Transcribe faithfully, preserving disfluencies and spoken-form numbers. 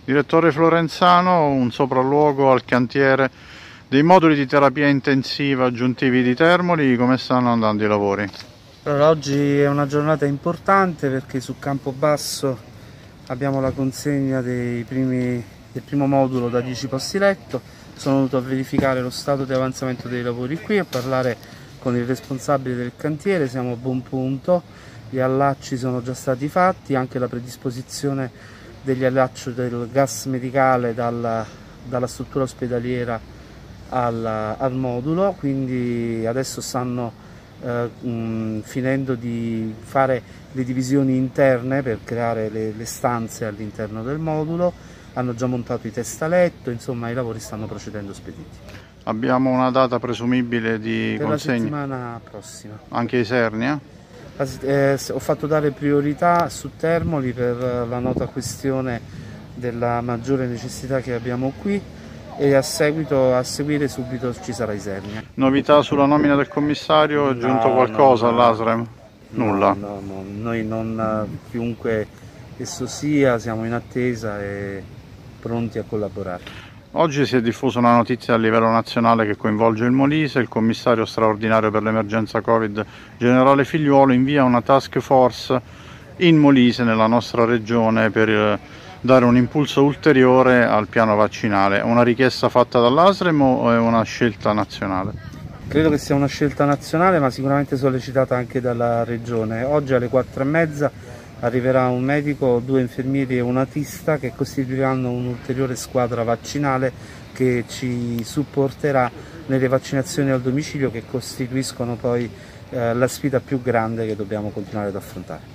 Direttore Florenzano, un sopralluogo al cantiere dei moduli di terapia intensiva aggiuntivi di Termoli, come stanno andando i lavori? Allora, oggi è una giornata importante perché su Campobasso abbiamo la consegna dei primi, del primo modulo da dieci posti letto. Sono venuto a verificare lo stato di avanzamento dei lavori qui, a parlare con il responsabile del cantiere. Siamo a buon punto, gli allacci sono già stati fatti, anche la predisposizione degli allacci del gas medicale dalla, dalla struttura ospedaliera al, al modulo, quindi adesso stanno eh, mh, finendo di fare le divisioni interne per creare le, le stanze all'interno del modulo, hanno già montato i testaletto, insomma i lavori stanno procedendo spediti. Abbiamo una data presumibile di per consegna? La settimana prossima. Anche Isernia? Eh, ho fatto dare priorità su Termoli per la nota questione della maggiore necessità che abbiamo qui e a seguito a seguire subito ci sarà Isernia. Novità sulla nomina del commissario? È giunto no, qualcosa no, no, all'A S R E M? Nulla? No, no, no, noi non, chiunque esso sia, siamo in attesa e pronti a collaborare. Oggi si è diffusa una notizia a livello nazionale che coinvolge il Molise. Il commissario straordinario per l'emergenza Covid, generale Figliuolo, invia una task force in Molise, nella nostra regione, per dare un impulso ulteriore al piano vaccinale. È una richiesta fatta dall'A S R E M o è una scelta nazionale? Credo che sia una scelta nazionale, ma sicuramente sollecitata anche dalla regione. Oggi alle quattro e mezza arriverà un medico, due infermieri e un atista che costituiranno un'ulteriore squadra vaccinale che ci supporterà nelle vaccinazioni al domicilio, che costituiscono poi eh, la sfida più grande che dobbiamo continuare ad affrontare.